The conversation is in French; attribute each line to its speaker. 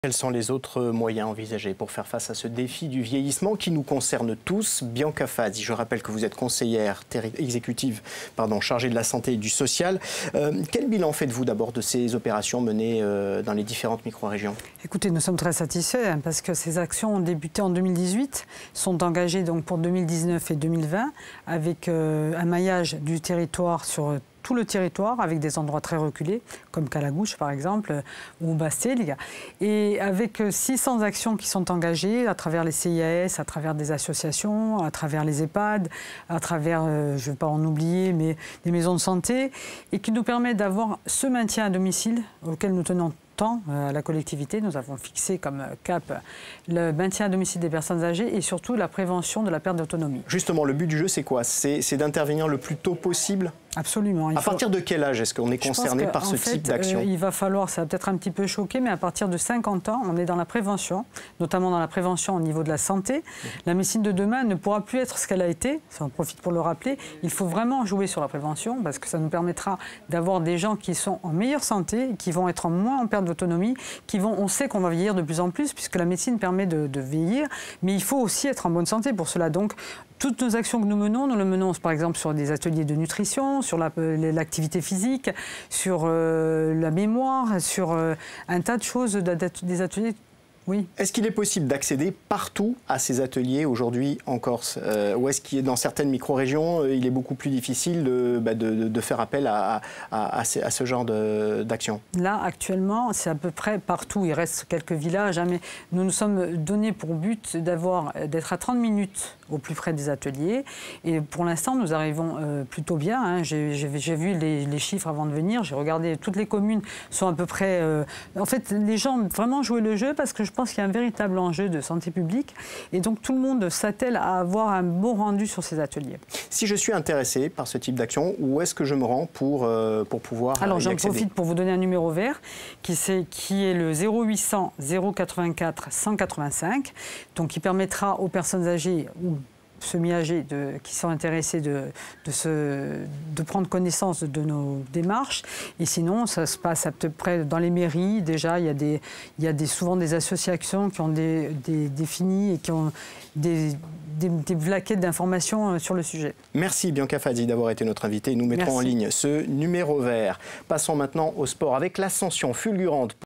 Speaker 1: Quels sont les autres moyens envisagés pour faire face à ce défi du vieillissement qui nous concerne tous? Bianca Fazzi, je rappelle que vous êtes conseillère exécutive chargée de la santé et du social. Quel bilan faites-vous d'abord de ces opérations menées dans les différentes micro-régions?
Speaker 2: Écoutez, nous sommes très satisfaits parce que ces actions ont débuté en 2018, sont engagées donc pour 2019 et 2020 avec un maillage du territoire sur tout le territoire, avec des endroits très reculés, comme Calagouche par exemple, ou Bastélia. Et avec 600 actions qui sont engagées à travers les CIAS, à travers des associations, à travers les EHPAD, à travers, je ne vais pas en oublier, mais des maisons de santé, et qui nous permet d'avoir ce maintien à domicile auquel nous tenons à la collectivité. Nous avons fixé comme cap le maintien à domicile des personnes âgées et surtout la prévention de la perte d'autonomie.
Speaker 1: Justement, le but du jeu, c'est quoi? C'est d'intervenir le plus tôt possible?
Speaker 2: Absolument.
Speaker 1: À partir de quel âge est-ce qu'on est concerné par ce type d'action?
Speaker 2: Il va falloir, ça va peut-être un petit peu choquer, mais à partir de 50 ans, on est dans la prévention, notamment dans la prévention au niveau de la santé. La médecine de demain ne pourra plus être ce qu'elle a été, ça en profite pour le rappeler. Il faut vraiment jouer sur la prévention parce que ça nous permettra d'avoir des gens qui sont en meilleure santé, qui vont être moins en perte d'autonomie, on sait qu'on va vieillir de plus en plus puisque la médecine permet de vieillir, mais il faut aussi être en bonne santé pour cela. Donc, toutes nos actions que nous le menons par exemple sur des ateliers de nutrition, sur l'activité physique, sur la mémoire, sur un tas de choses, des ateliers. Oui.
Speaker 1: Est-ce qu'il est possible d'accéder partout à ces ateliers aujourd'hui en Corse? Ou est-ce qu'il est dans certaines micro-régions, il est beaucoup plus difficile de faire appel à ce genre d'action?
Speaker 2: Là, actuellement, c'est à peu près partout. Il reste quelques villages, hein, mais nous nous sommes donnés pour but d'être à 30 minutes au plus près des ateliers. Et pour l'instant, nous arrivons plutôt bien. Hein. J'ai vu les chiffres avant de venir. J'ai regardé, toutes les communes sont à peu près... En fait, les gens ont vraiment joué le jeu parce que je pense qu'il y a un véritable enjeu de santé publique. Et donc, tout le monde s'attelle à avoir un bon rendu sur ces ateliers.
Speaker 1: Si je suis intéressé par ce type d'action, où est-ce que je me rends pour pouvoir
Speaker 2: Alors, j'en
Speaker 1: accéder?
Speaker 2: profite pour vous donner un numéro vert qui est le 0800 084 185, donc qui permettra aux personnes âgées ou semi-âgés qui sont intéressés de prendre connaissance de nos démarches. Et sinon, ça se passe à peu près dans les mairies. Déjà, il y a souvent des associations qui ont défini et qui ont des plaquettes d'informations sur le sujet.
Speaker 1: Merci Bianca Fazzi d'avoir été notre invitée. Nous mettrons en ligne ce numéro vert. Passons maintenant au sport avec l'ascension fulgurante